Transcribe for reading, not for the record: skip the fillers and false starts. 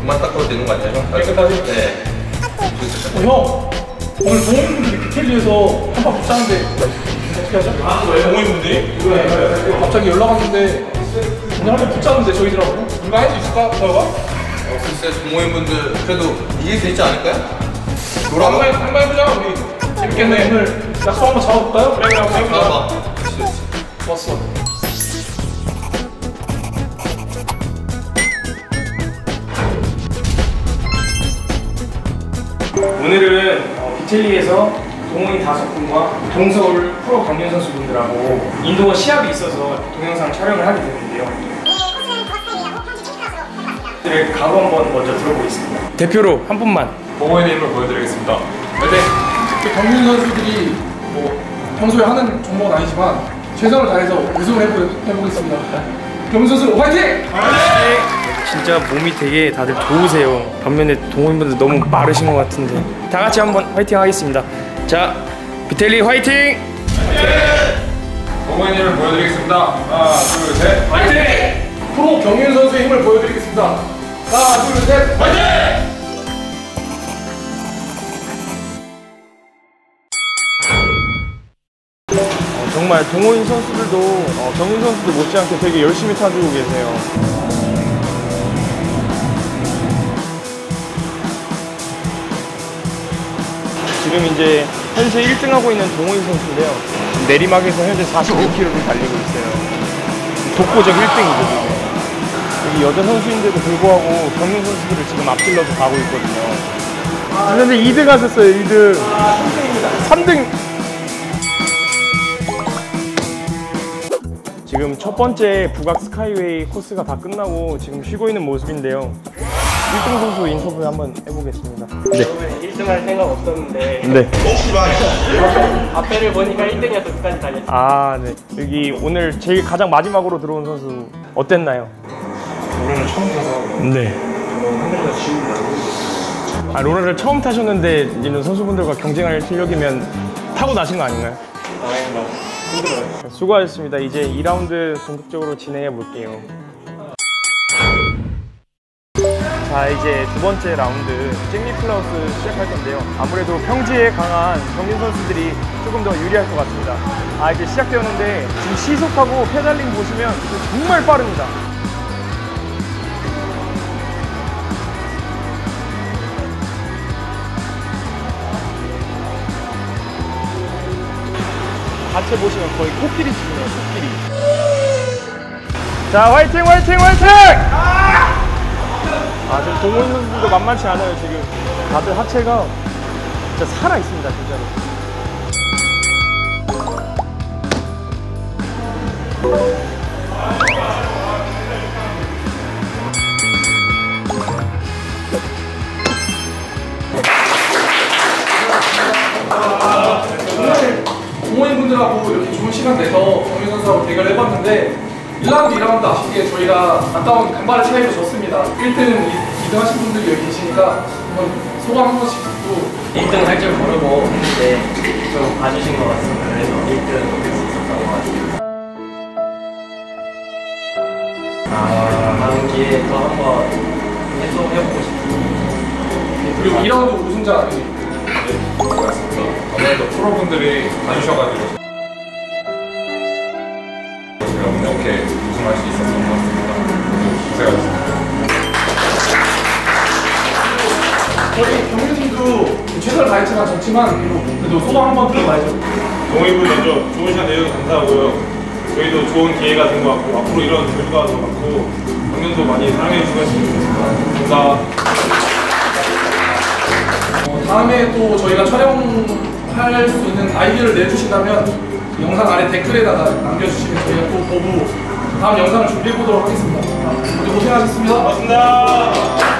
그만 닦아도 되는 거 아니야, 형? 깨끗하지? 네. 형! 오늘 동호인분들이 비켈리에서 한판 붙자는데 어떻게 하죠? 아, 왜? 동호인분들이? 네. 갑자기 연락 왔는데 오늘 한판 붙자는데 저희들하고 누가 할 수 있을까? 저가? 글쎄, 동호인분들 그래도 이길 수 있지 않을까요? 한번 해보자, 우리. 재밌겠네. 오늘 약속 한번 잡아볼까요? 그래, 한번 해보자. 잡아봐. 좋았어. 오늘은 비텔리에서 동호인 5분과 동서울 프로 경륜 선수분들하고 인도어 시합이 있어서 동영상 촬영을 하게 됐는데요. 네, 각오 한번 먼저 들어보겠습니다. 대표로 한 분만. 동호인의 힘을 보여드리겠습니다. 네. 경륜 선수들이 뭐 평소에 하는 종목은 아니지만 최선을 다해서 우승을 해보겠습니다. 경륜 선수 화이팅! 진짜 몸이 되게 다들 좋으세요. 반면에 동호인분들 너무 마르신 것 같은데 다 같이 한번 화이팅 하겠습니다. 자, 비텔리 화이팅! 동호인의 힘을 보여드리겠습니다. 하나, 둘, 셋. 화이팅! 프로 경륜 선수의 힘을 보여드리겠습니다. 하나, 둘, 셋. 화이팅! 정말 동호인 선수들도 경륜 선수들 못지않게 되게 열심히 타주고 계세요. 지금 이제 현재 1등하고 있는 동호인 선수인데요. 내리막에서 현재 45km를 달리고 있어요. 독보적 1등이죠 지금. 여기 여자 선수인데도 불구하고 경륜 선수들을 지금 앞질러서 가고 있거든요. 현재 2등 하셨어요. 2등. 3등. 지금 첫 번째 북악 스카이웨이 코스가 다 끝나고 지금 쉬고 있는 모습인데요. 1등 선수 인터뷰 한번 해보겠습니다. 네. 1등 할 생각 없었는데 네. 앞에를 보니까 1등이어서 끝까지 달렸어요. 아, 네. 여기 오늘 제일 가장 마지막으로 들어온 선수 어땠나요? 오늘은 처음 타서 네. 힘들다 지운다. 아, 로라를 처음 타셨는데 이런 선수분들과 경쟁할 실력이면 타고 나신 거 아닌가요? 힘들어요. 수고하셨습니다. 이제 2라운드 본격적으로 진행해 볼게요. 자, 이제 두 번째 라운드 잭리 플라우스 시작할 건데요. 아무래도 평지에 강한 경륜 선수들이 조금 더 유리할 것 같습니다. 아, 이제 시작되었는데 지금 시속하고 페달링 보시면 정말 빠릅니다. 자체 보시면 거의 코끼리 수준이에요, 코끼리. 자, 화이팅, 화이팅, 화이팅! 아, 지금 동호인 선수들도 만만치 않아요, 지금. 다들 하체가 진짜 살아있습니다, 진짜로. 오늘 동호인분들하고 이렇게 좋은 시간 내서 경륜 선수하고 대결을 해봤는데 1라운드, 2라운드 아쉽게 저희가 아까운 간발의 차이로 졌습니다. 1등, 2등 하신 분들이 여기 계시니까 한번 소감 한 번씩 듣고 1등 할 줄 모르고 했는데 좀 봐주신 것 같습니다. 그래서 1등 할 수 있었던 것 같습니다. 다음 기회에 또 한번 해보고 싶습니다. 그리고 2라운드 우승자 맞습니다. 아무래도 프로분들이 봐주셔가지고 제가 운 좋게 우승할 수 있었던 것 같습니다. 고생하셨습니다. 저희 경륜님도 최선을 다했지만 졌지만 그래도 소감 한번 들어봐야죠. 동호인분 먼저 좋은 시간 내주셔서 감사하고요. 저희도 좋은 기회가 된 것 같고 앞으로 이런 결과가 더 많고 경륜도 많이 사랑해 주셨으면 좋겠습니다. 감사합니다. 다음에 또 저희가 촬영할 수 있는 아이디어를 내주신다면 영상 아래 댓글에다가 남겨주시면 저희가 또 보고 다음 영상을 준비해 보도록 하겠습니다. 모두 고생하셨습니다. 고맙습니다.